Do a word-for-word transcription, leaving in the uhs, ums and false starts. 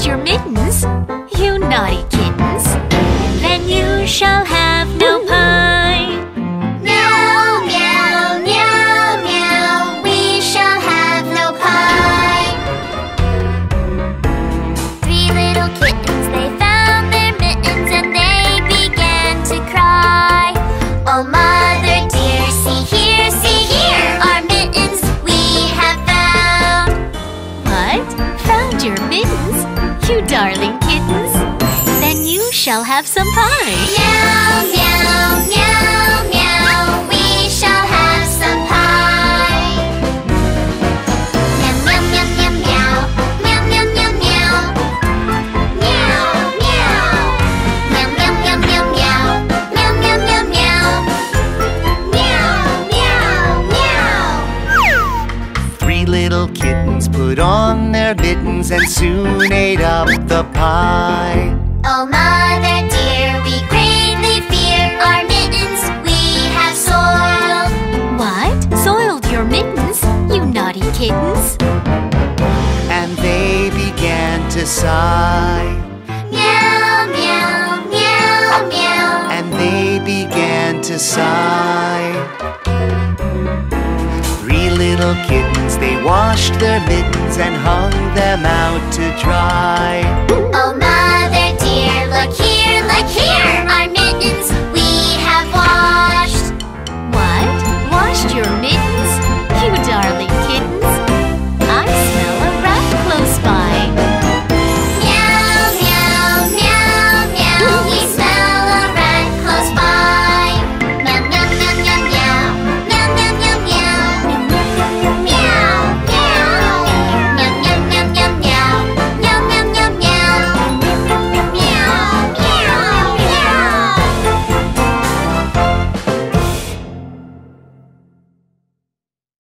your mittens, you naughty kittens. Then you shall have no pie. Meow, meow, meow, meow. We shall have no pie. Three little kittens, they found their mittens and they began to cry. Oh, mother dear, see here, see here, our mittens we have found. What? Found your mittens? You darling kittens. Then you shall have some pie. Meow, meow, meow, meow. We shall have some pie. Meow, meow, meow, meow, meow. Meow, meow, meow, meow. Meow, meow. Meow, meow, meow, meow, meow. Meow, meow, meow, meow. Meow, meow, meow. Three little kittens put on their mittens and soon ate up the pie. Oh, mother dear, we greatly fear our mittens we have soiled. What? Soiled your mittens, you naughty kittens? And they began to sigh. Meow, meow, meow, meow. And they began to sigh. Three little kittens, they washed their mittens and hung them out to dry. Oh, mother dear, look here, look here, our mittens we have washed. What? Washed your mittens?